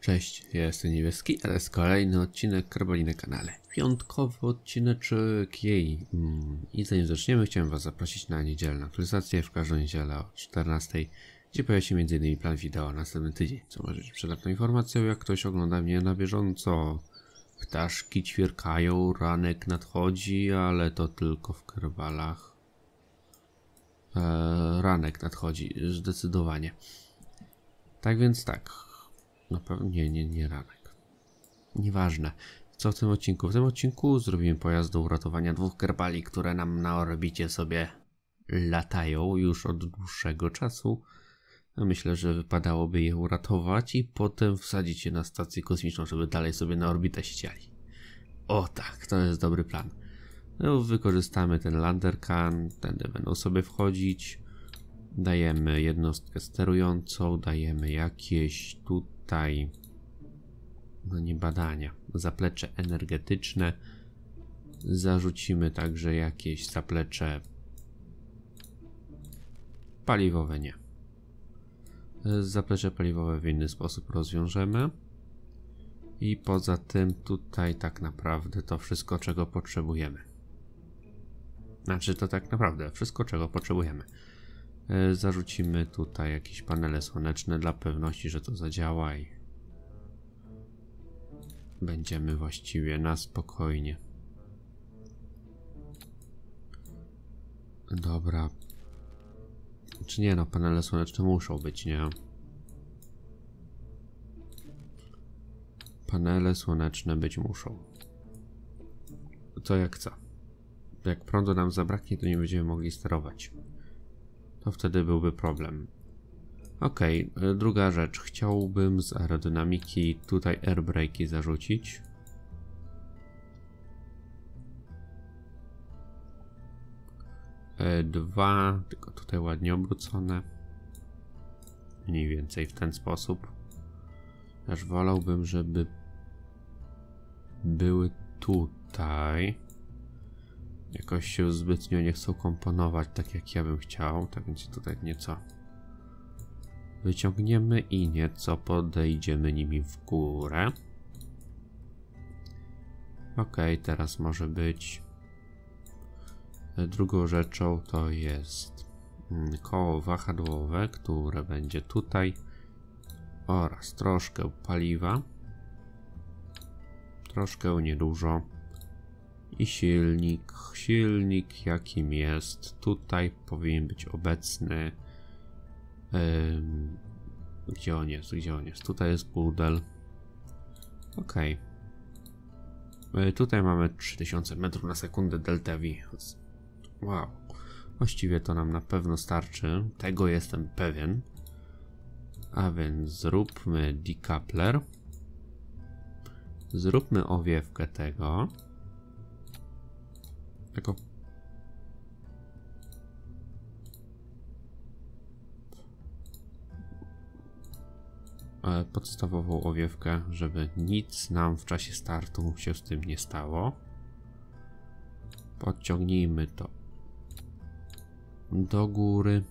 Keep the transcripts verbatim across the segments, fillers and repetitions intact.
Cześć, ja jestem Niebieski, a to jest kolejny odcinek Kerbali na kanale. Piątkowy odcineczek jej. Mm. I zanim zaczniemy, chciałem was zaprosić na niedzielną aktualizację w każdą niedzielę o czternastej, gdzie pojawia się między innymi plan wideo na następny tydzień, co może być przydatną informacją, jak ktoś ogląda mnie na bieżąco. Ptaszki ćwierkają, ranek nadchodzi, ale to tylko w Kerbalach. Eee, ranek nadchodzi, zdecydowanie. Tak więc tak. Na pewno nie, nie, nie ranek. Nieważne. Co w tym odcinku? W tym odcinku zrobimy pojazd do uratowania dwóch kerbali, które nam na orbicie sobie latają już od dłuższego czasu. Myślę, że wypadałoby je uratować i potem wsadzić je na stację kosmiczną, żeby dalej sobie na orbitę ściali. O tak, to jest dobry plan. No, wykorzystamy ten landerkan, tędy będą sobie wchodzić. Dajemy jednostkę sterującą, dajemy jakieś tutaj, no nie badania, zaplecze energetyczne. Zarzucimy także jakieś zaplecze paliwowe, nie. Zaplecze paliwowe w inny sposób rozwiążemy. I poza tym tutaj tak naprawdę to wszystko, czego potrzebujemy. Znaczy to tak naprawdę wszystko, czego potrzebujemy. Zarzucimy tutaj jakieś panele słoneczne dla pewności, że to zadziała i będziemy właściwie na spokojnie. Dobra. Czy nie, no panele słoneczne muszą być, nie? Panele słoneczne być muszą. Co jak co? Jak prądu nam zabraknie, to nie będziemy mogli sterować. To wtedy byłby problem. Ok, druga rzecz. Chciałbym z aerodynamiki tutaj airbrake'i zarzucić. Dwa, tylko tutaj ładnie obrócone. Mniej więcej w ten sposób. Aż wolałbym, żeby były tutaj. Jakoś się zbytnio nie chcą komponować tak jak ja bym chciał, tak więc tutaj nieco wyciągniemy i nieco podejdziemy nimi w górę. Ok, teraz może być. Drugą rzeczą to jest koło wahadłowe, które będzie tutaj oraz troszkę paliwa. Troszkę, niedużo. I silnik, silnik jakim jest, tutaj powinien być obecny. Ym, gdzie on jest, gdzie on jest? Tutaj jest pudel. Ok. Yy, tutaj mamy trzy tysiące metrów na sekundę delta V. Wow. Właściwie to nam na pewno starczy. Tego jestem pewien. A więc zróbmy decoupler. Zróbmy owiewkę tego. Jako podstawową owiewkę, żeby nic nam w czasie startu się z tym nie stało. Podciągnijmy to do góry.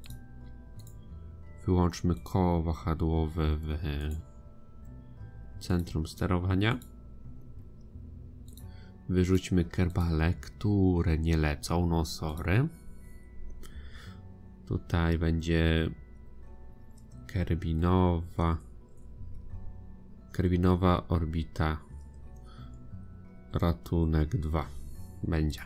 Wyłączmy koło wahadłowe w centrum sterowania. Wyrzućmy kerbale, które nie lecą, no sorry. Tutaj będzie kerbinowa kerbinowa orbita ratunek dwa będzie.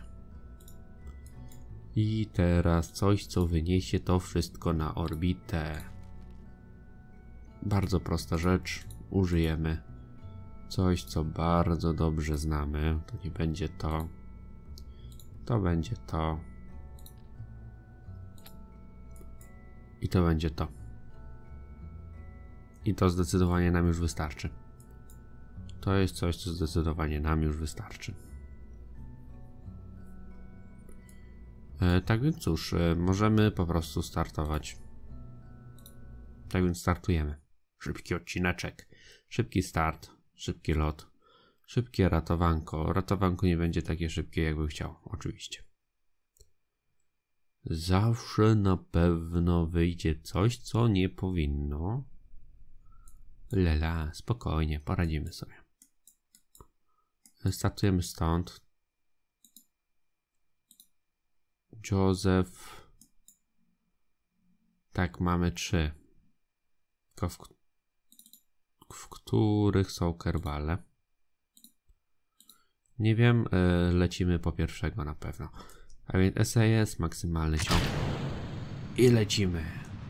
I teraz coś, co wyniesie to wszystko na orbitę. Bardzo prosta rzecz, użyjemy coś, co bardzo dobrze znamy. To nie będzie to. To będzie to. I to będzie to. I to zdecydowanie nam już wystarczy. To jest coś, co zdecydowanie nam już wystarczy. E, tak więc cóż, e, możemy po prostu startować. Tak więc startujemy. Szybki odcineczek. Szybki start. Szybki lot. Szybkie ratowanko. Ratowanko nie będzie takie szybkie, jakbym chciał, oczywiście. Zawsze na pewno wyjdzie coś, co nie powinno. Lela, spokojnie, poradzimy sobie. Startujemy stąd. Józef. Tak, mamy trzy. Tylko w, w których są kerbale. Nie wiem, yy, lecimy po pierwszego na pewno. A więc S A S, maksymalny ciąg. I lecimy.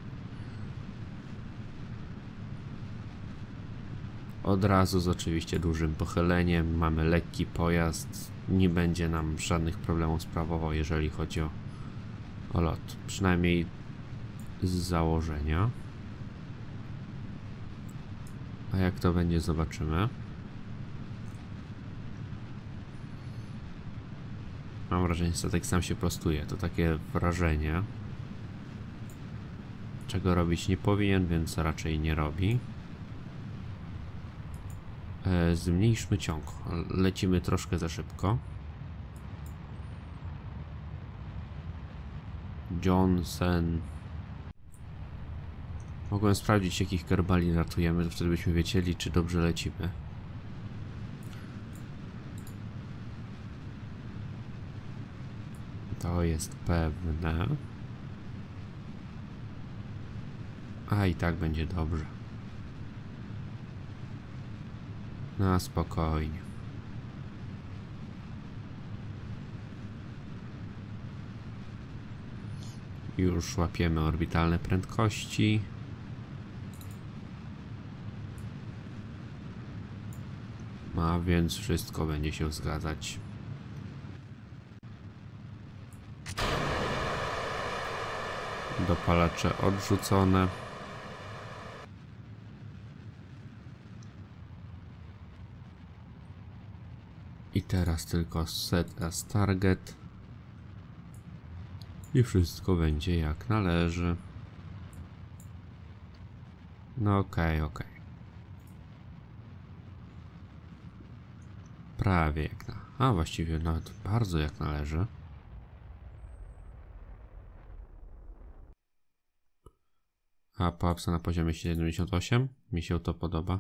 Od razu z oczywiście dużym pochyleniem. Mamy lekki pojazd. Nie będzie nam żadnych problemów sprawował, jeżeli chodzi o, o lot. Przynajmniej z założenia. A jak to będzie, zobaczymy. Mam wrażenie, że statek sam się prostuje. To takie wrażenie. Czego robić nie powinien, więc raczej nie robi. E, zmniejszmy ciąg. Lecimy troszkę za szybko. Johnson. Mogłem sprawdzić, jakich kerbali ratujemy, to wtedy byśmy wiedzieli, czy dobrze lecimy. To jest pewne. A i tak będzie dobrze. No spokojnie. Już łapiemy orbitalne prędkości. A więc wszystko będzie się zgadzać. Dopalacze odrzucone. I teraz tylko set as target. I wszystko będzie jak należy. No okej, okay, okej. Okay. Prawie jak na... A właściwie nawet bardzo jak należy. A pułapka na poziomie siedemdziesiąt osiem. Mi się to podoba.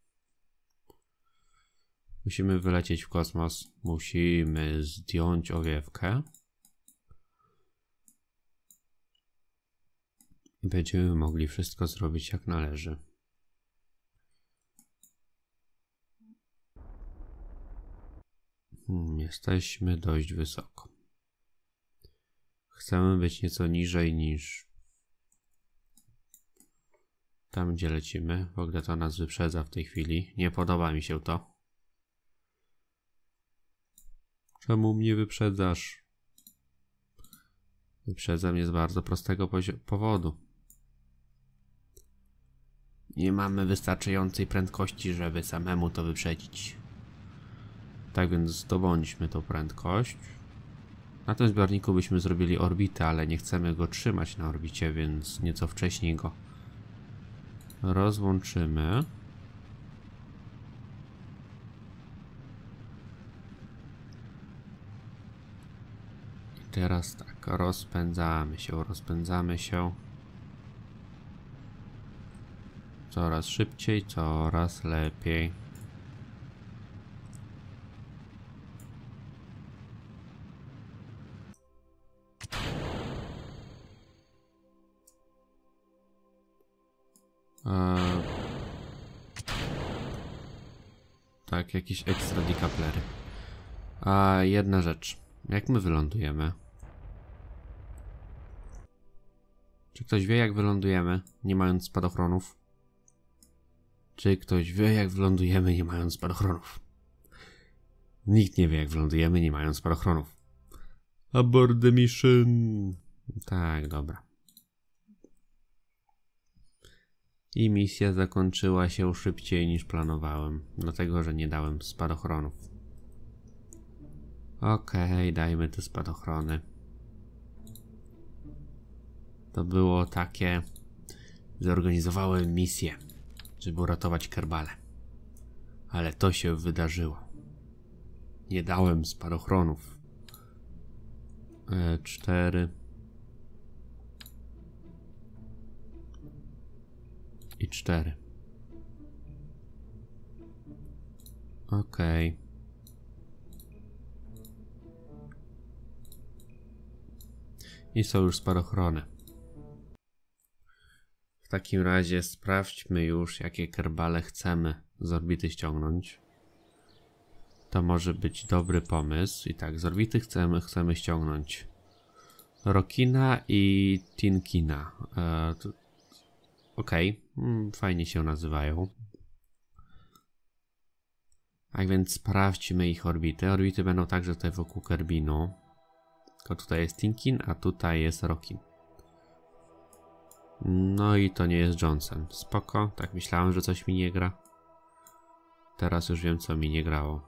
Musimy wylecieć w kosmos. Musimy zdjąć owiewkę. I będziemy mogli wszystko zrobić jak należy. Hmm, jesteśmy dość wysoko. Chcemy być nieco niżej niż tam, gdzie lecimy. W ogóle to nas wyprzedza w tej chwili. Nie podoba mi się to. Czemu mnie wyprzedzasz? Wyprzedza mnie z bardzo prostego powodu. Nie mamy wystarczającej prędkości, żeby samemu to wyprzedzić. Tak więc zdobądźmy tą prędkość. Na tym zbiorniku byśmy zrobili orbitę, ale nie chcemy go trzymać na orbicie, więc nieco wcześniej go rozłączymy. I teraz tak, rozpędzamy się, rozpędzamy się. Coraz szybciej, coraz lepiej. Eee, tak, jakieś ekstra dekaplery. A jedna rzecz. Jak my wylądujemy? Czy ktoś wie, jak wylądujemy, nie mając spadochronów? Czy ktoś wie, jak wylądujemy, nie mając spadochronów? Nikt nie wie, jak wylądujemy, nie mając spadochronów. Abort the mission. Tak, dobra. I misja zakończyła się szybciej niż planowałem, dlatego że nie dałem spadochronów. Okej, okay, dajmy te spadochrony. To było takie... Zorganizowałem misję, żeby uratować kerbale. Ale to się wydarzyło. Nie dałem spadochronów. E, cztery. I cztery. Okej. Okay. I są już spadochrony. W takim razie sprawdźmy już, jakie kerbale chcemy z orbity ściągnąć. To może być dobry pomysł. I tak, z orbity chcemy, chcemy ściągnąć Rokina i Tinkina. E, Okej, okay. Fajnie się nazywają. Tak więc sprawdźmy ich orbity. Orbity będą także tutaj wokół Kerbinu. Tylko tutaj jest Tinkin, a tutaj jest Rokin. No i to nie jest Johnson. Spoko, tak myślałem, że coś mi nie gra. Teraz już wiem, co mi nie grało.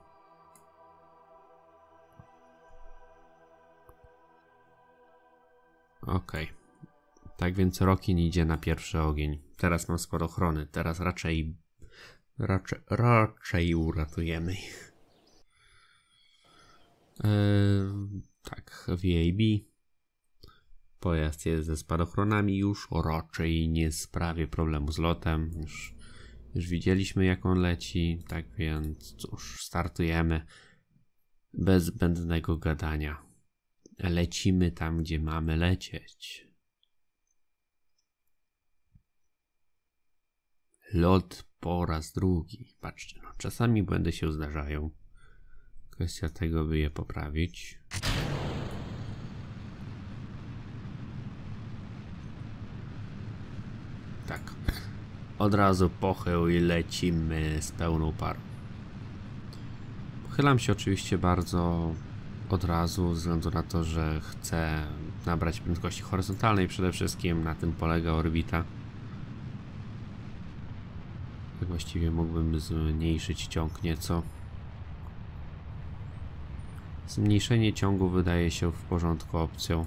Okej. Okay. Tak więc Rokin idzie na pierwszy ogień. Teraz mam spadochrony. Teraz raczej... Raczej, raczej uratujemy ich. Eee, tak, V A B. Pojazd jest ze spadochronami już. Raczej nie sprawię problemu z lotem. Już, już widzieliśmy, jak on leci. Tak więc cóż, startujemy. Bez zbędnego gadania. Lecimy tam, gdzie mamy lecieć. Lot po raz drugi. Patrzcie, no, czasami błędy się zdarzają. Kwestia tego, by je poprawić. Tak. Od razu pochył i lecimy z pełną parą. Pochylam się oczywiście bardzo od razu, ze względu na to, że chcę nabrać prędkości horyzontalnej przede wszystkim. Na tym polega orbita. Tak właściwie mógłbym zmniejszyć ciąg nieco. Zmniejszenie ciągu wydaje się w porządku opcją.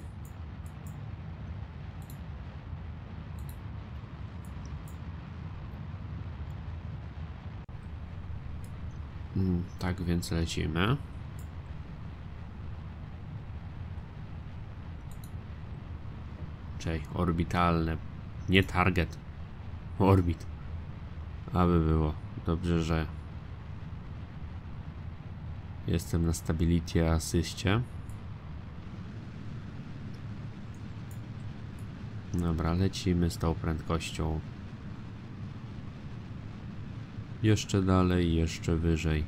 Hmm, tak więc lecimy. Czyli orbitalne, nie target, orbit. Aby było. Dobrze, że jestem na stability asyście. Dobra, lecimy z tą prędkością. Jeszcze dalej, jeszcze wyżej.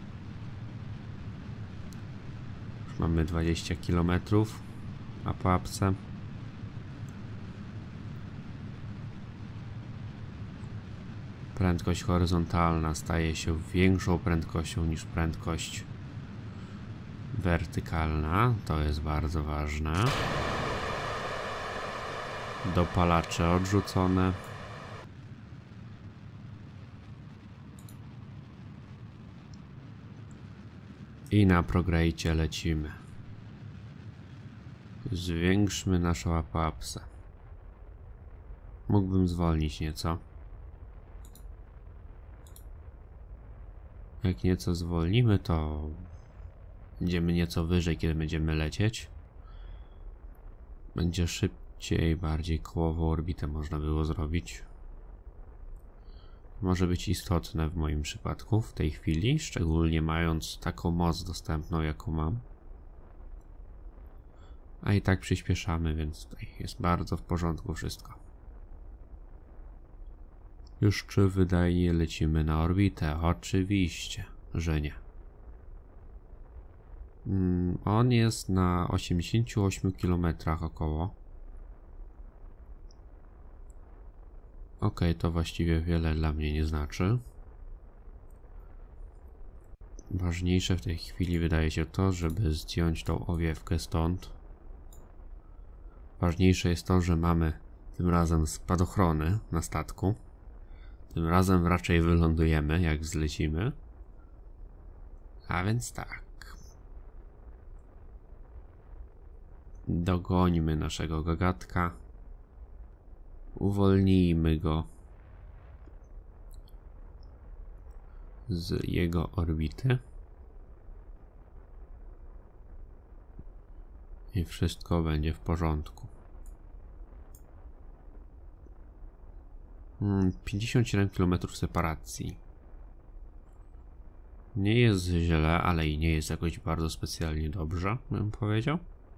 Już mamy dwadzieścia kilometrów na pułapce. Prędkość horyzontalna staje się większą prędkością niż prędkość wertykalna. To jest bardzo ważne. Dopalacze odrzucone. I na progrejcie lecimy. Zwiększmy naszą apoapsę. Mógłbym zwolnić nieco. Jak nieco zwolnimy, to będziemy nieco wyżej, kiedy będziemy lecieć. Będzie szybciej, bardziej kołową orbitę można było zrobić. Może być istotne w moim przypadku w tej chwili, szczególnie mając taką moc dostępną, jaką mam. A i tak przyspieszamy, więc tutaj jest bardzo w porządku wszystko. Już czy wydajnie lecimy na orbitę? Oczywiście, że nie. Mm, on jest na osiemdziesięciu ośmiu kilometrach około. Ok, to właściwie wiele dla mnie nie znaczy. Ważniejsze w tej chwili wydaje się to, żeby zdjąć tą owiewkę stąd. Ważniejsze jest to, że mamy tym razem spadochrony na statku. Tym razem raczej wylądujemy, jak zlecimy. A więc tak. Dogońmy naszego gagatka. Uwolnijmy go z jego orbity. I wszystko będzie w porządku. pięćdziesiąt siedem kilometrów separacji. Nie jest źle, ale i nie jest jakoś bardzo specjalnie dobrze, bym powiedział.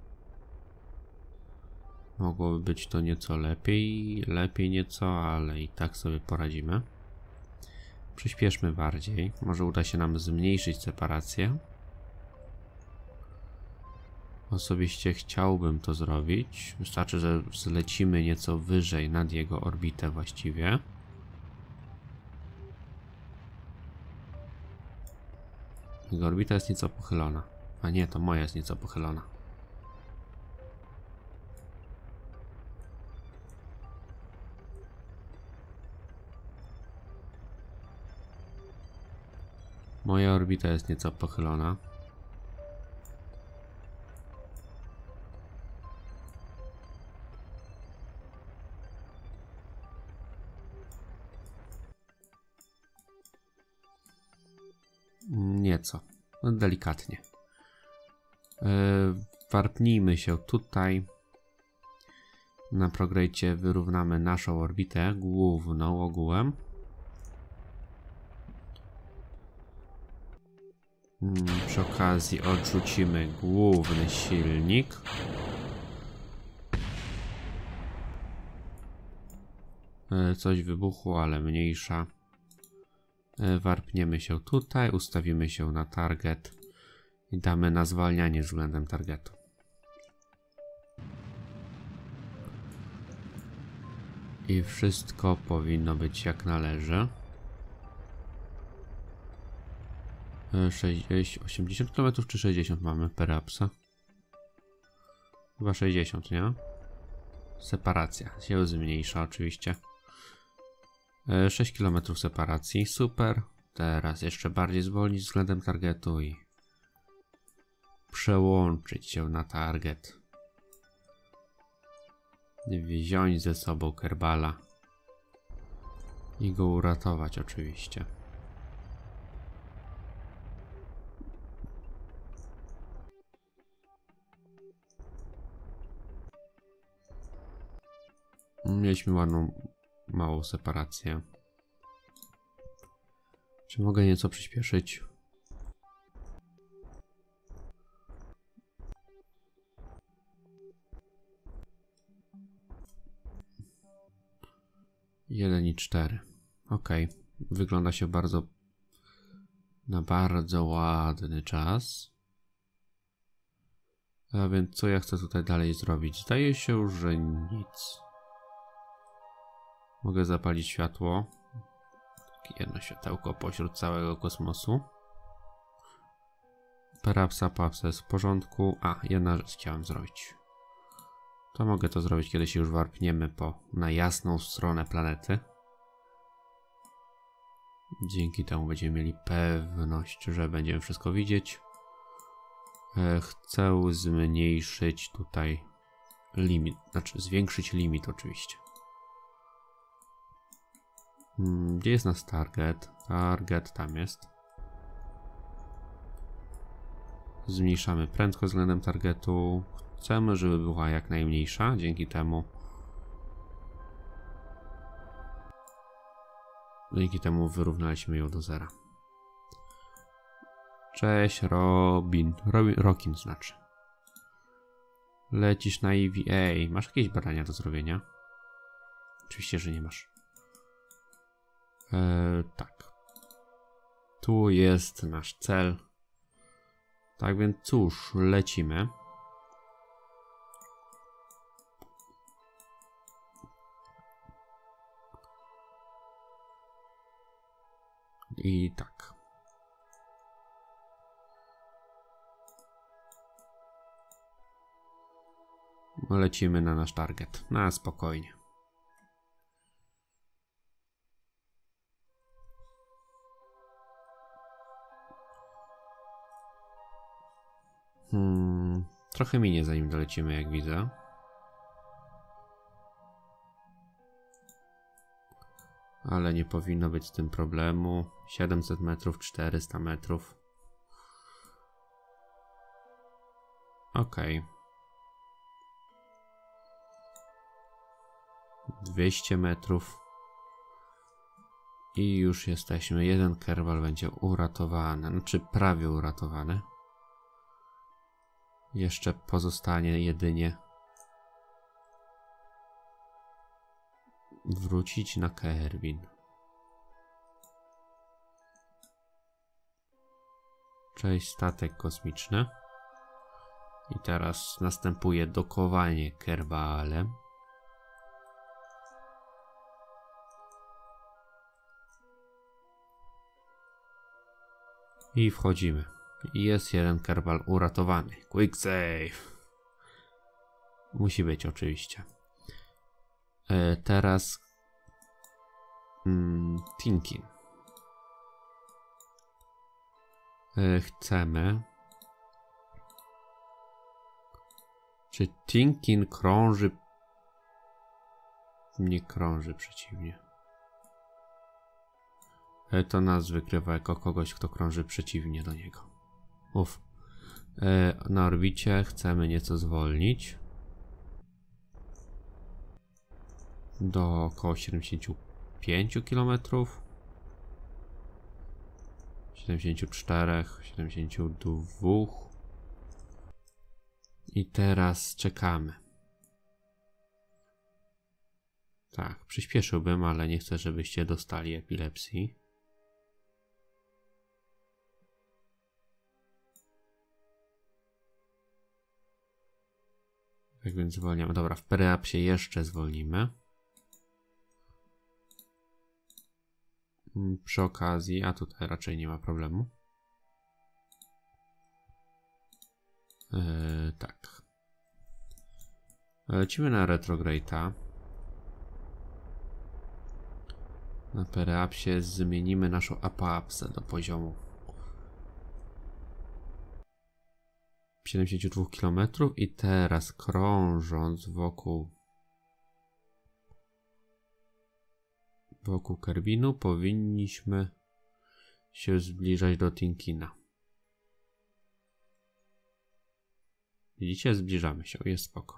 Mogłoby być to nieco lepiej, lepiej nieco, ale i tak sobie poradzimy. Przyspieszmy bardziej. Może uda się nam zmniejszyć separację. Osobiście chciałbym to zrobić. Wystarczy, że zlecimy nieco wyżej nad jego orbitę właściwie. Jego orbita jest nieco pochylona. A nie, to moja jest nieco pochylona. Moja orbita jest nieco pochylona. Nieco. No, delikatnie. Yy, warpnijmy się tutaj. Na prograde wyrównamy naszą orbitę główną ogółem. Przy okazji odrzucimy główny silnik. Coś wybuchło, ale mniejsza. Warpniemy się tutaj, ustawimy się na target i damy na zwalnianie względem targetu. I wszystko powinno być jak należy. sześćdziesiąt, osiemdziesiąt kilometrów czy sześćdziesiąt mamy perapsa? Chyba sześćdziesiąt, nie? Separacja się zmniejsza oczywiście. sześć kilometrów separacji, super. Teraz jeszcze bardziej zwolnić względem targetu i przełączyć się na target. Wziąć ze sobą Kerbala i go uratować oczywiście. Mieliśmy ładną, małą separację. Czy mogę nieco przyspieszyć? jeden i cztery. Ok. Wygląda się bardzo na bardzo ładny czas. A więc co ja chcę tutaj dalej zrobić? Zdaje się, że nic. Mogę zapalić światło. Takie jedno światełko pośród całego kosmosu. Perapsa, papsa jest w porządku. A, jedna rzecz chciałem zrobić. To mogę to zrobić, kiedy się już warpniemy po, na jasną stronę planety. Dzięki temu będziemy mieli pewność, że będziemy wszystko widzieć. Chcę zmniejszyć tutaj limit, znaczy zwiększyć limit oczywiście. Gdzie jest nasz target? Target tam jest. Zmniejszamy prędkość względem targetu. Chcemy, żeby była jak najmniejsza. Dzięki temu Dzięki temu wyrównaliśmy ją do zera. Cześć Robin. Robin Rokin znaczy. Lecisz na E V A. Masz jakieś badania do zrobienia? Oczywiście, że nie masz. Eee, tak. Tu jest nasz cel. Tak więc cóż, lecimy. I tak. Lecimy na nasz target. Na spokojnie. Hmm, trochę minie zanim dolecimy, jak widzę. Ale nie powinno być z tym problemu. siedemset metrów, czterysta metrów. Ok. dwieście metrów. I już jesteśmy. Jeden kerbal będzie uratowany. Znaczy prawie uratowany. Jeszcze pozostanie jedynie wrócić na Kerbin. Cześć, statek kosmiczny. I teraz następuje dokowanie kerbalem. I wchodzimy. Jest jeden kerbal uratowany. Quick save. Musi być oczywiście. E, teraz mm, Tinkin. E, chcemy. Czy Tinkin krąży? Nie krąży, przeciwnie. E, to nas wykrywa jako kogoś, kto krąży przeciwnie do niego. Uf. E, na orbicie chcemy nieco zwolnić. Do około siedemdziesięciu pięciu kilometrów. siedemdziesięciu czterech, siedemdziesięciu dwóch. I teraz czekamy. Tak, przyspieszyłbym, ale nie chcę, żebyście dostali epilepsji. Tak więc zwolniamy. Dobra, w periapsie jeszcze zwolnimy. Przy okazji, a tutaj raczej nie ma problemu. Yy, tak. Lecimy na retrograde'a. Na periapsie zmienimy naszą apoapsę do poziomu siedemdziesięciu dwóch kilometrów i teraz krążąc wokół wokół Kerbinu powinniśmy się zbliżać do Tinkina. Widzicie? Zbliżamy się. Jest spoko.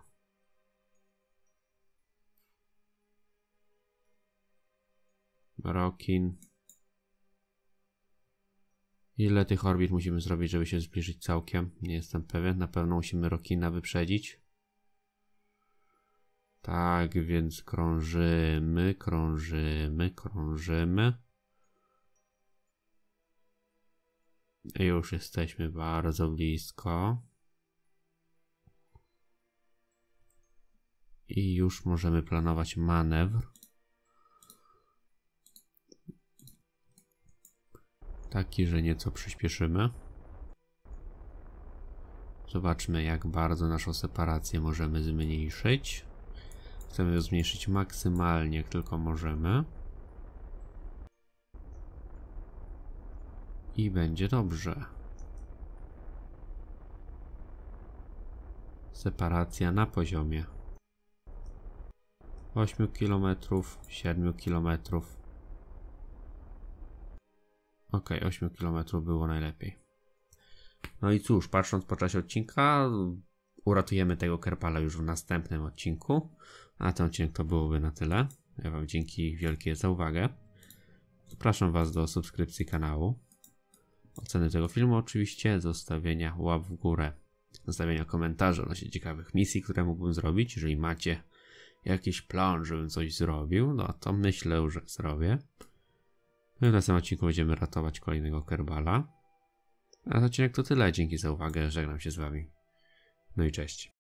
Rokin. Ile tych orbit musimy zrobić, żeby się zbliżyć całkiem? Nie jestem pewien. Na pewno musimy Rokina wyprzedzić. Tak, więc krążymy, krążymy, krążymy. I już jesteśmy bardzo blisko. I już możemy planować manewr. Taki, że nieco przyspieszymy. Zobaczmy, jak bardzo naszą separację możemy zmniejszyć. Chcemy ją zmniejszyć maksymalnie, jak tylko możemy. I będzie dobrze. Separacja na poziomie ośmiu kilometrów, siedmiu kilometrów. Ok, osiem kilometrów było najlepiej. No i cóż, patrząc po czasie odcinka, uratujemy tego kerbala już w następnym odcinku. A ten odcinek to byłoby na tyle. Ja wam dzięki wielkie za uwagę. Zapraszam was do subskrypcji kanału, oceny tego filmu oczywiście, zostawienia łap w górę, zostawienia komentarzy odnośnie ciekawych misji, które mógłbym zrobić. Jeżeli macie jakiś plan, żebym coś zrobił, no to myślę, że zrobię. No i w następnym odcinku będziemy ratować kolejnego kerbala. A na odcinek to tyle. Dzięki za uwagę. Żegnam się z wami. No i cześć.